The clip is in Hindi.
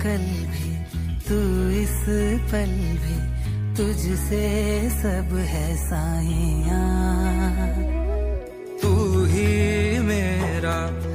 कल भी तू इस पल भी, तुझसे सब है साईं। तू ही मेरा